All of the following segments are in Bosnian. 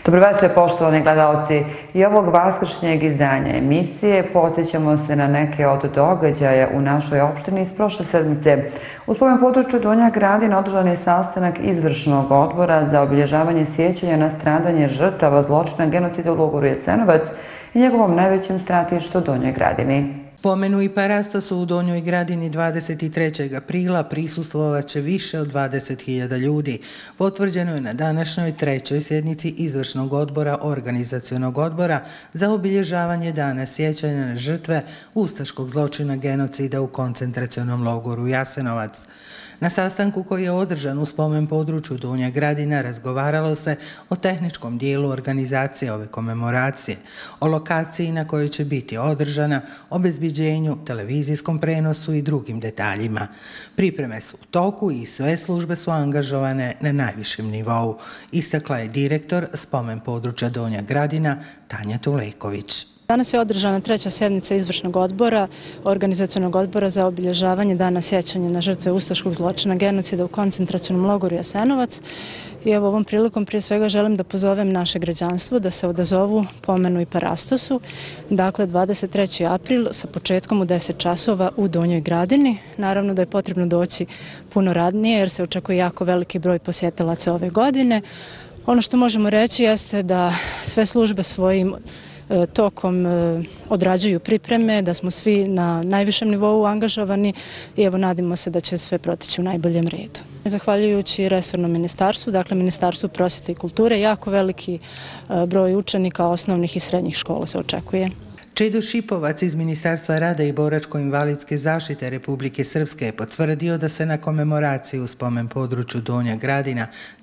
Dobroveče, poštovani gledalci. I ovog vaskršnjeg izdanja emisije podsjećamo se na neke od događaja u našoj opštini iz prošle sedmice. U spomen području Donja Gradina održan je sastanak izvršnog odbora za obilježavanje sjećanja na stradanje žrtava zločina genocida u logoru Jasenovac i njegovom najvećem stratištu Donjoj Gradini. Spomenu i parastosu u Donjoj Gradini 23. aprila prisustvovaće više od 20.000 ljudi. Potvrđeno je na današnjoj trećoj sjednici izvršnog odbora organizacionog odbora za obilježavanje dana sjećanja na žrtve ustaškog zločina genocida u koncentracionom logoru Jasenovac. Na sastanku koji je održan u spomen području Donja Gradina razgovaralo se o tehničkom dijelu organizacije ove komemoracije, o lokaciji na kojoj će biti održana, obezbeđenju, televizijskom prenosu i drugim detaljima. Pripreme su u toku i sve službe su angažovane na najvišem nivou, istakla je direktor spomen područja Donja Gradina Tanja Tuleković. Danas je održana treća sjednica izvršnog odbora, organizacionog odbora za obilježavanje dana sjećanja na žrtve ustaškog zločina genocida u koncentracionom logoru Jasenovac. I evo ovom prilikom prije svega želim da pozovem naše građanstvo da se odazovu pomenu i parastosu. Dakle, 23. april sa početkom u 10 časova u Donjoj Gradini. Naravno da je potrebno doći puno radnije jer se očekuje jako veliki broj posjetilaca ove godine. Ono što možemo reći jeste da sve službe svojim tokom odrađuju pripreme, da smo svi na najvišem nivou angažovani i evo nadimo se da će sve proteći u najboljem redu. Zahvaljujući resornom ministarstvu, dakle Ministarstvu prosvjete i kulture, jako veliki broj učenika osnovnih i srednjih škola se očekuje. Čedo Šipovac iz Ministarstva rada i boračko-invalidske zaštite Republike Srpske je potvrdio da se na komemoraciji u spomen području Donja Gradina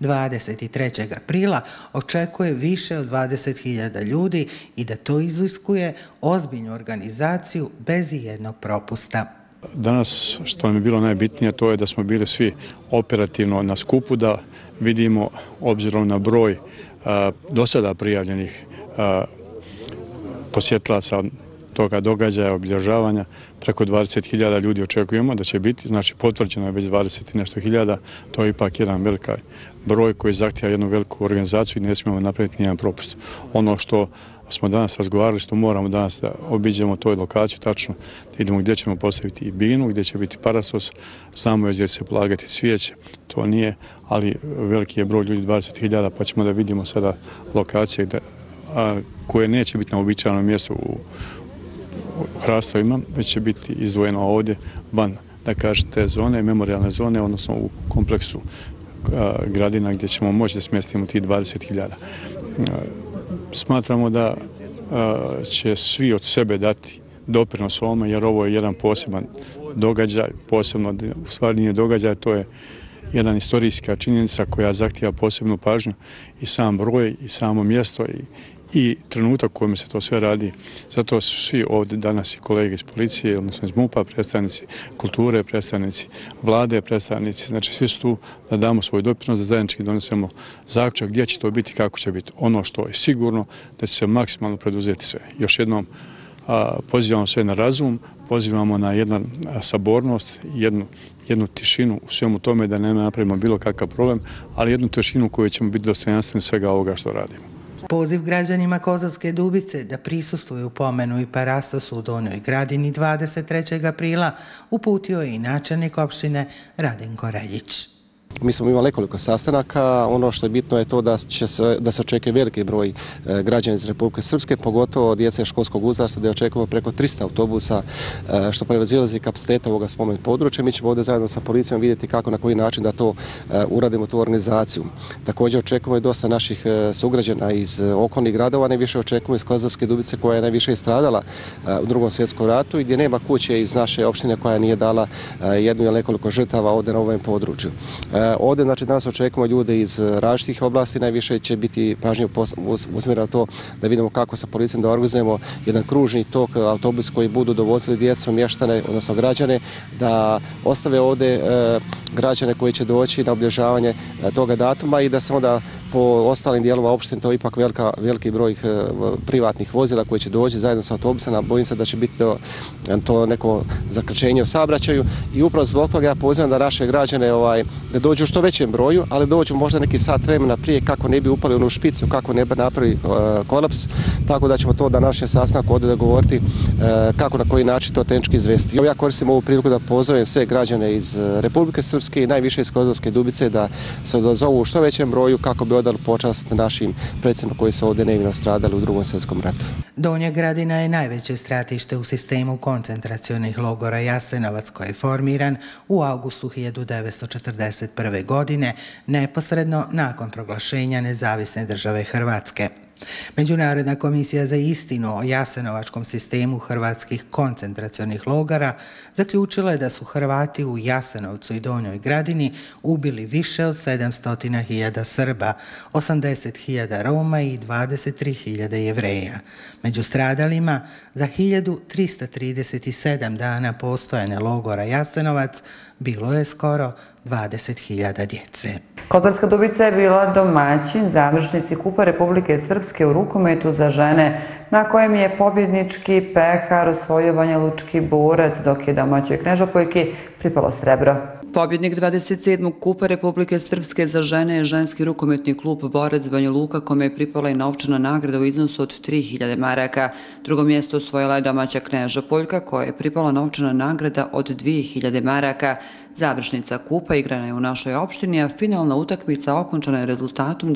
23. aprila očekuje više od 20.000 ljudi i da to iziskuje ozbiljnu organizaciju bez ijednog propusta. Danas što nam je bilo najbitnije to je da smo bili svi operativno na skupu, da vidimo obzirom na broj do sada prijavljenih posjetilaca toga događaja, obilježavanja, preko 20.000 ljudi očekujemo da će biti, znači potvrđeno je već 20 i nešto hiljada, to je ipak jedan veliki broj koji zahtijeva jednu veliku organizaciju i ne smijemo napraviti nijedan propust. Ono što smo danas razgovarali, što moramo danas da obiđemo toj lokaciju, tačno da idemo gdje ćemo postaviti i binu, gdje će biti parastos, znamo gdje će se polagati cvijeće, to nije, ali veliki je broj ljudi, 20.000, pa ćemo da vidimo sada lokacije koje neće biti na uobičajenom mjestu u hrastovima, već će biti izdvojeno ovdje van, da kažem, te zone, memorijalne zone, odnosno u kompleksu Gradina gdje ćemo moći da smjestimo tih 20.000. Smatramo da će svi od sebe dati doprinos ovome, jer ovo je jedan poseban događaj, posebno, u stvari nije događaj, to je jedan istorijska činjenica koja zahtijeva posebnu pažnju i sam broj i samo mjesto i trenutak u kojem se to sve radi. Zato su svi ovdje danas i kolege iz policije, odnosno iz MUP-a, predstavnici kulture, predstavnici vlade, predstavnici, znači svi su tu da damo svoj doprinos, da zajednički donesemo zaključak gdje će to biti, kako će biti. Ono što je sigurno da će se maksimalno preduzeti sve. Još jednom pozivamo sve na razum, pozivamo na jednu sabornost, jednu tišinu u svemu tome da ne napravimo bilo kakav problem, ali jednu tišinu koju ćemo biti dostojanstveni svega ovoga što radimo. Poziv građanima Kozarske Dubice da prisustvuju pomenu i parastosu u Donjoj Gradini 23. aprila uputio je i načelnik opštine Radenko Reljić. Mi smo imali nekoliko sastanaka, ono što je bitno je to da se očekuje veliki broj građana iz Republike Srpske, pogotovo djece školskog uzrasta, da očekujemo preko 300 autobusa što prevazilazi kapaciteta ovoga spomen područja. Mi ćemo ovdje zajedno sa policijom vidjeti kako, na koji način da to uradimo, tu organizaciju. Također očekujemo i dosta naših sugrađana iz okolnih gradova, najviše očekujemo iz Kozarske Dubice koja je najviše stradala u Drugom svjetskom ratu i gdje nema kuće iz naše opštine koja nije dala jednu ili nekoliko žrtava ovdje na ovom području. Ovdje, znači, danas očekujemo ljude iz različitih oblasti, najviše će biti pažnje usmjereno to da vidimo kako sa policijom da organizujemo jedan kružni tok autobus koji budu dovozili djecu, mještane, odnosno građane, da ostave ovdje građane koji će doći na obilježavanje toga datuma i da se onda po ostalim dijelova opštine to je ipak veliki broj privatnih vozila koji će doći zajedno sa autobusama. Bojim se da će biti to neko zakrčenje u saobraćaju i upravo zbog toga ja pozivam da naše građane da dođu u što većem broju, ali dođu možda neki sat vremena prije kako ne bi upali u onu špicu, kako ne bi napravili kolaps, tako da ćemo to na našem sastanku ovdje dogovoriti kako na koji način to tehnički izvesti. Ja koristim ovu priliku da pozovem sve građane iz Republike Srpske i najviše iz Kozarske Dubice da se odazovu u što većem broju kako bi odali počast našim predsjedima koji su ovdje nevino stradali u Drugom svjetskom ratu. Donja Gradina je najveće stratište u sistemu koncentracionih logora Jasenovac koji je formiran u augustu 1941. godine, neposredno nakon proglašenja nezavisne države Hrvatske. Međunarodna komisija za istinu o jasenovačkom sistemu hrvatskih koncentracionih logora zaključila je da su Hrvati u Jasenovcu i Donjoj Gradini ubili više od 700.000 Srba, 80.000 Roma i 23.000 Jevreja. Među stradalima za 1337 dana postojanja logora Jasenovac bilo je skoro 20.000 djece. Kozarska Dubica je bila domaćin završnici Kupa Republike Srpske u rukometu za žene, na kojem je pobjednički pehar osvojio Banjalučki Borac, dok je domaćoj Knežapoljki pripalo srebro. Pobjednik 27. Kupa Republike Srpske za žene je ženski rukometni klub Borac Banja Luka, kome je pripala i novčana nagrada u iznosu od 3.000 maraka. Drugo mjesto osvojila je domaća Knežapoljka, koja je pripala novčana nagrada od 2.000 maraka. Završnica kupa igrana je u našoj opštini, a finalna utakmica okončana je rezultatom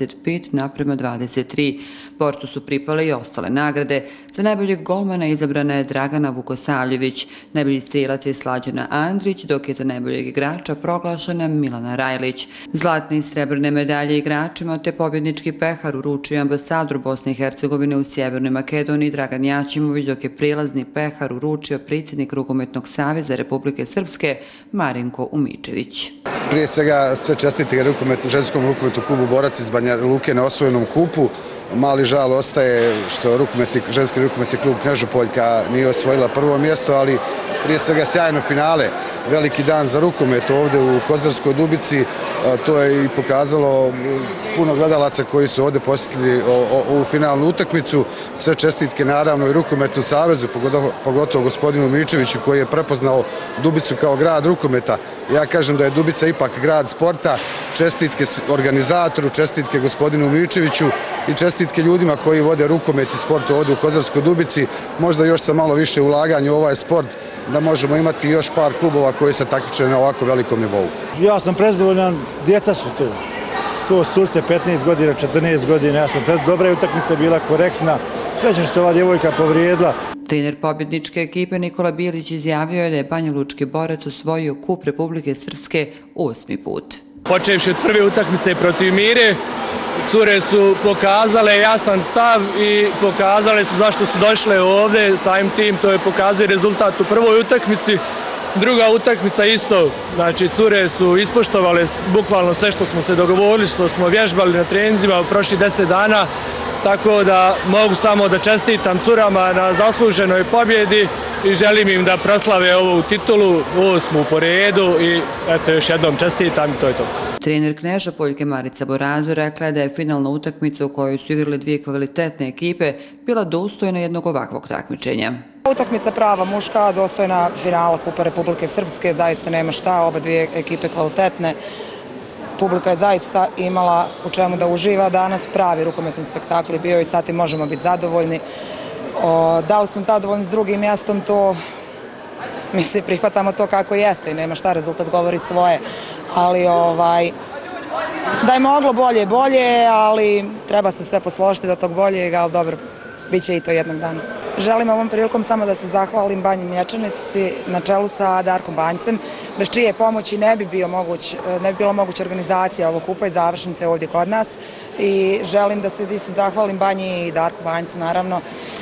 25:23. Borcu su pripale i ostale nagrade. Za najboljeg golmana izabrana je Dragana Vukosavljević, najbolji strijelac je Slađana Andrić, dok je za najboljeg igrača proglašena Milana Rajlić. Zlatne i srebrne medalje igračima te pobjednički pehar uručio ambasador Bosne i Hercegovine u Sjevernoj Makedoniji Dragan Jaćimović, dok je prilazni pehar uručio predsjednik Rukometnog saveza Republike Srpske Marinko Umičević. Prije svega sve čestitke ženskom rukometu klubu Borac iz Banja Luke na osvojenom kupu. Mali žal ostaje što ženski rukometni klub Knežapoljka nije osvojila prvo mjesto, ali prije svega sjajno finale. Veliki dan za rukomet ovdje u Kozarskoj Dubici. To je i pokazalo puno gledalaca koji su ovdje posjetili ovu finalnu utakmicu. Sve čestitke naravno i Rukometnom savezu, pogotovo gospodinu Mičeviću koji je prepoznao Dubicu kao grad rukometa. Ja kažem da je Dubica ipak grad sporta. Čestitke organizatoru, čestitke gospodinu Mičeviću i čestitke ljudima koji vode rukomet i sport ovdje u Kozarskoj Dubici. Možda još sa malo više ulaganja u ovaj sport da možemo imati još par klubova koji se takmiče na ovako velikom nivou. Ja sam prezadovoljan, djeca su tu. Tu su curce 15 godina, 14 godina, ja sam dobra je utakmica bila korektna, srećan što se ova djevojka povrijedila. Trener pobjedničke ekipe Nikola Bilić izjavio je da je Banjalučki Borac osvojio Kup Republike Srpske 8. put. Počevši od prve utakmice protiv Mire, cure su pokazale jasan stav i pokazale su zašto su došle ovdje, samim tim to je pokazuje rezultat u prvoj utakmici. Druga utakmica isto, znači cure su ispoštovale bukvalno sve što smo se dogovorili, što smo vježbali na treninzima u prošlih 10 dana, tako da mogu samo da čestitam curama na zasluženoj pobjedi i želim im da proslave ovu titulu, 8. po redu i eto još jednom čestitam i to je to. Trener Knežapoljke Marica Borazu rekla je da je finalna utakmica u kojoj su igrale dvije kvalitetne ekipe bila dostojna jednog ovakvog takmičenja. Utakmica prava muška, dostojna finala Kupa Republike Srpske, zaista nema šta, oba dvije ekipe kvalitetne. Publika je zaista imala u čemu da uživa danas, pravi rukometni spektakl je bio i sad i možemo biti zadovoljni. Da li smo zadovoljni s drugim mjestom, to mislim prihvatamo to kako jeste i nema šta, rezultat govori svoje. Ali da je moglo bolje, ali treba se sve posložiti do tog boljeg, ali dobro, bit će i to jednog dana. Želim ovom prilikom samo da se zahvalim Banji Mlječanici na čelu sa Darkom Banjcem, bez čije pomoći ne bi bila moguća organizacija ovog kupa i završnice ovdje kod nas. I želim da se isto zahvalim Banji i Darku Banjcu, naravno,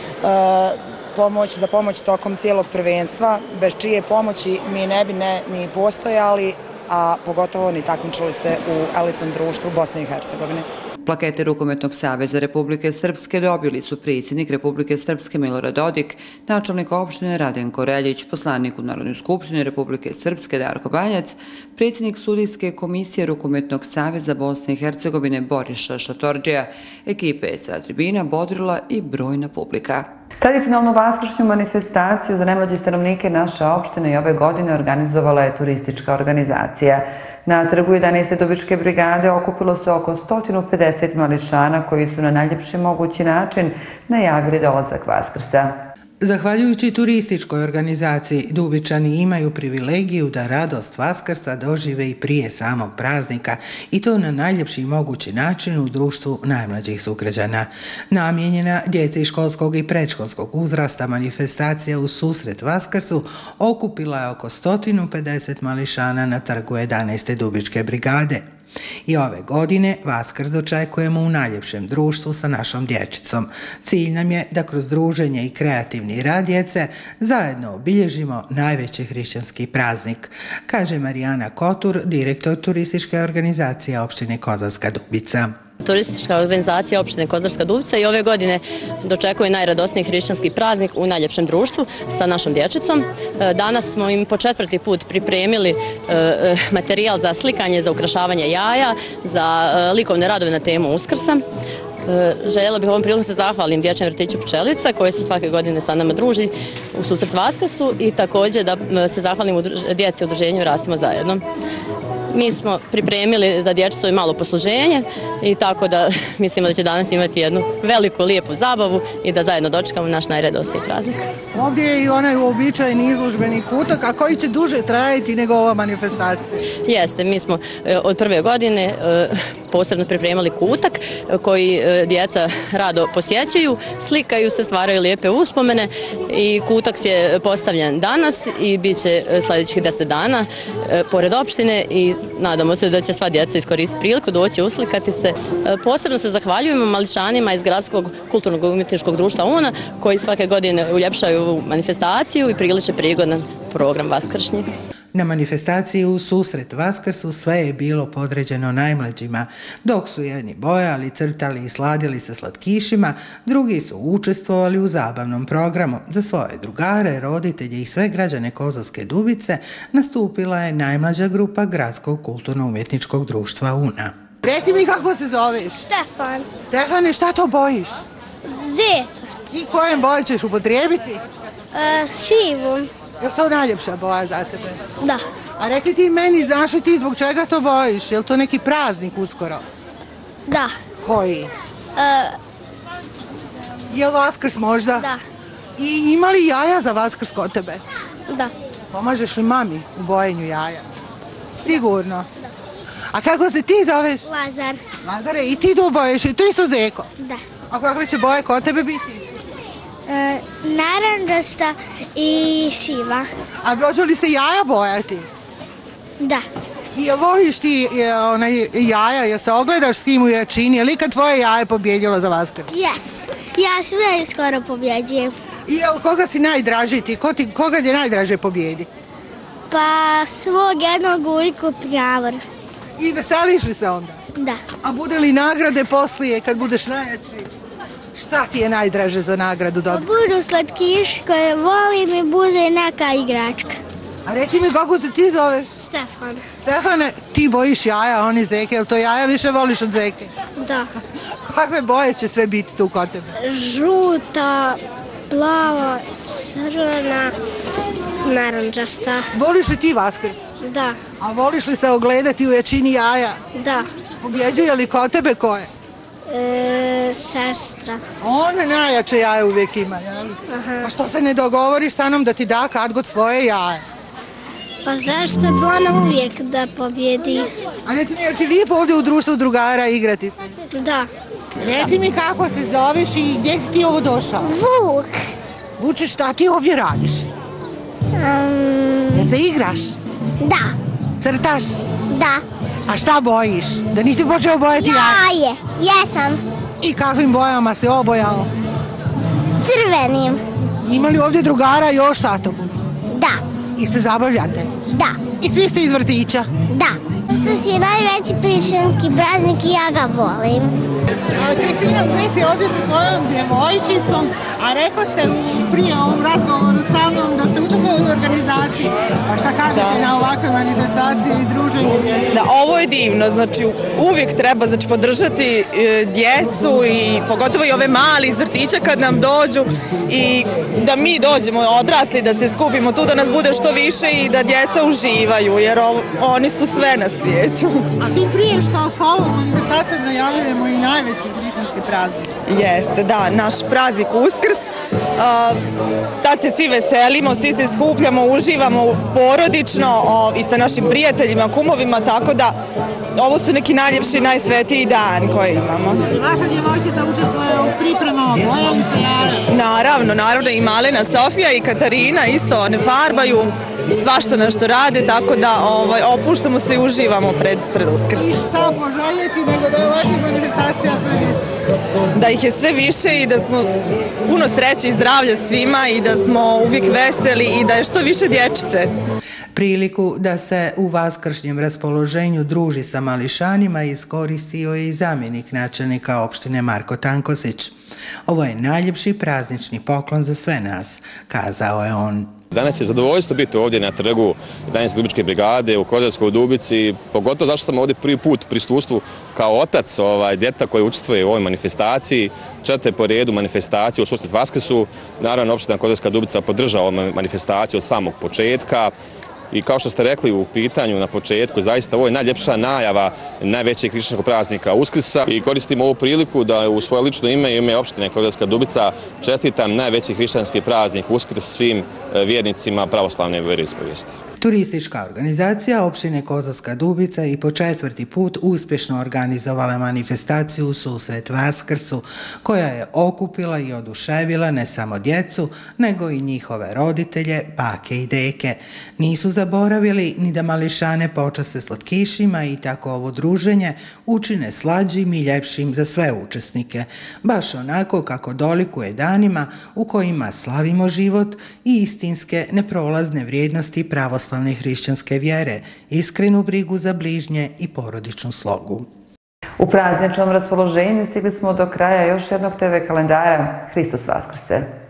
za pomoć tokom cijelog prvenstva, bez čije pomoći mi ne bi ni postojali, a pogotovo ni takmičili se u elitnom društvu Bosne i Hercegovine. Plakete Rukometnog saveza Republike Srpske dobili su predsjednik Republike Srpske Milorad Dodik, načelnik opštine Radenko Reljić, poslanik u Narodnoj skupštini Republike Srpske Darko Banjac, predsjednik sudijske komisije Rukometnog saveza Bosne i Hercegovine Boriša Šatorđija, ekipe sa tribina bodrila i brojna publika. Tradicionalnu vaskršnju manifestaciju za najmlađe stanovnike naše opštine i ove godine organizovala je turistička organizacija. Na trgu 11. Dubičke brigade okupilo se oko 150 mališana koji su na najljepši mogući način najavili dolazak Vaskrsa. Zahvaljujući turističkoj organizaciji, Dubičani imaju privilegiju da radost Vaskrsa dožive i prije samog praznika i to na najljepši mogući način u društvu najmlađih sugrađana. Namijenjena djeci školskog i predškolskog uzrasta manifestacija u susret Vaskrsu okupila je oko 150 mališana na trgu 11. Dubičke brigade. I ove godine Vaskrs dočekujemo u najljepšem društvu sa našom dječicom. Cilj nam je da kroz druženje i kreativni rad djece zajedno obilježimo najveći hrišćanski praznik, kaže Marijana Kotur, direktor turističke organizacije opštine Kozarska Dubica. Turistička organizacija opštine Kozarska Dubica i ove godine dočekuje najradosniji hrišćanski praznik u najljepšem društvu sa našom dječicom. Danas smo im po 4. put pripremili materijal za slikanje, za ukrašavanje jaja, za likovne radove na temu Uskrsa. Željela bih ovom prilikom se zahvalim Dječjem vrtiću Pčelica koji se svake godine sa nama druži u susret Vaskrsu i također da se zahvalim djeci u udruženju Rastimo zajedno. Mi smo pripremili za dječicu i malo posluženje i tako da mislimo da će danas imati jednu veliku, lijepu zabavu i da zajedno dočekamo naš najradosniji praznik. Ovdje je i onaj uobičajeni izložbeni kutak, a koji će duže trajati nego ova manifestacija? Jeste, mi smo od prve godine posebno pripremali kutak koji djeca rado posjećuju, slikaju se, stvaraju lijepe uspomene i kutak će postavljen danas i bit će sljedećih 10 dana pored opštine i nadamo se da će sva djeca iskoristiti priliku doći uslikati se. Posebno se zahvaljujemo mališanima iz Gradskog kulturnog umjetničkog društva UNA koji svake godine uljepšaju manifestaciju i priliče prigodan program vaskršnji. Na manifestaciji u susret Vaskrsu sve je bilo podređeno najmlađima, dok su jedni bojali, crtali i sladili sa slatkišima, drugi su učestvovali u zabavnom programu. Za svoje drugare, roditelje i sve građane Kozarske Dubice nastupila je najmlađa grupa Gradskog kulturno-umjetničkog društva UNA. Reci mi kako se zoveš? Stefan. Stefane, šta to bojiš? Zeca. I kojem boju ćeš upotrijebiti? Sivom. Je li to najljepša boja za tebe? Da. A reci ti meni, znaš li ti zbog čega to bojiš? Je li to neki praznik uskoro? Da. Koji? Je li Vaskrs možda? Da. I ima li jaja za Vaskrs kod tebe? Da. Pomažeš li mami u bojenju jaja? Sigurno? Da. A kako se ti zoveš? Lazar. Lazare, i ti tu bojiš? I to isto Zeko? Da. A kakve će boje kod tebe biti? Naranđasta i siva. A hoće li se jaja bojati? Da. I voliš ti jaja, jel se ogledaš s kim u jačini, je li kad tvoje jaje pobjedilo za Vaskrs? Jes. Ja sve skoro pobjeđujem. I koga si najdraži ti? Koga je najdraže pobjedi? Pa svog jednog ujku Pljavor. I veseliš li se onda? Da. A bude li nagrade poslije kad budeš najjači? Šta ti je najdraže za nagradu dobiti? Budu slatkiš koje volim i bude neka igračka. A reci mi kako se ti zoveš? Stefan. Stefane, ti bojiš jaja, oni Zeke, jel to jaja više voliš od Zeke? Da. Kakve boje će sve biti tu kod tebe? Žuta, plava, crvena, naranđasta. Voliš li ti Vaskrs? Da. A voliš li se ogledati u jačini jaja? Da. Pobjeđuje li kod tebe koje? Sestra. Ona najjače jaje uvijek ima, jel? Aha. A što se ne dogovoriš sa mnom da ti da kad god svoje jaje? Pa zašto bi ona uvijek da pobjedi? A ne ti lijepo ovdje u društvu drugara igrati se? Da. Reci mi kako se zoveš i gdje si ti ovo došao? Vuk. Vuče, šta ti ovdje radiš? Da se igraš? Da. Crtaš? Da. A šta bojiš? Da nisi počeo bojati jaje? Jaje. Jesam. I kakvim bojama se obojao? Crvenim. Ima li ovdje drugara još sa tobom? Da. I se zabavljate? Da. I svi ste iz vrtića? Da. Uskrs je najveći hrišćanski praznik i ja ga volim. Kristina Zec je ovdje sa svojom djevojčicom, a rekao ste prije ovom razgovoru sa mnom da ste učestvovali u organizaciji. Pa šta kažete na ovakve manifestacije i druženje djece? Da, ovo je divno, znači uvijek treba podržati djecu i pogotovo i ove mali iz vrtića kad nam dođu i da mi dođemo odrasli, da se skupimo tu, da nas bude što više i da djeca uživaju, jer oni su sve na svijetu. A tim prije što sa ovom manifestacijom najavljujemo i najveći hrišćanski praznik. Jeste, da, naš praznik Uskrs. Tad se svi veselimo, svi se skupljamo, uživamo porodično i sa našim prijateljima, kumovima, tako da ovo su neki najljepši, najsvetiji dani koje imamo. Vaša djevojčica učestvuje u pripremama, boje li se jaja? Naravno i Malena, Sofija i Katarina isto, one farbaju, svašta nešto rade, tako da opuštamo se i uživamo pred Uskrs. I šta poželjeti nego da je ovakvih manifestacija sve više? Da ih je sve više i da smo puno sreće i zdravlja svima i da smo uvijek veseli i da je što više dječice. Priliku da se u vaskršnjem raspoloženju druži sa mališanima iskoristio je i zamjenik načelnika opštine Marko Tankosić. Ovo je najljepši praznični poklon za sve nas, kazao je on. Danas je zadovoljstvo biti ovdje na trgu 11. Dubičke brigade u Kozarskoj Dubici, pogotovo zašto sam ovdje prvi put u prisustvu kao otac djeta koji učestvuje u ovoj manifestaciji, 4. po redu manifestacije u susret Vaskrsu. Naravno, opština Kozarska Dubica podržava ovu manifestaciju od samog početka. I kao što ste rekli u pitanju na početku, zaista ovo je najljepša najava najvećeg hrišćanskog praznika Uskrsa i koristim ovu priliku da u svoje lično ime i ime opštine Kozarska Dubica čestitam najveći hrišćanski praznik Uskrs svim vjernicima pravoslavne vjeroispovijesti. Turistička organizacija opštine Kozarska Dubica i po 4. put uspješno organizovala manifestaciju u susret Vaskrsu, koja je okupila i oduševila ne samo djecu, nego i njihove roditelje, bake i deke. Nisu zaboravili ni da mališane počaste slatkišima i tako ovo druženje učine slađim i ljepšim za sve učesnike, baš onako kako dolikuje danima u kojima slavimo život i istinske neprolazne vrijednosti pravoslavne hrišćanske vjere, iskrenu brigu za bližnje i porodičnu slogu. U prazničnom raspoloženju stigli smo do kraja još jednog TV kalendara. Hristos Vaskrse!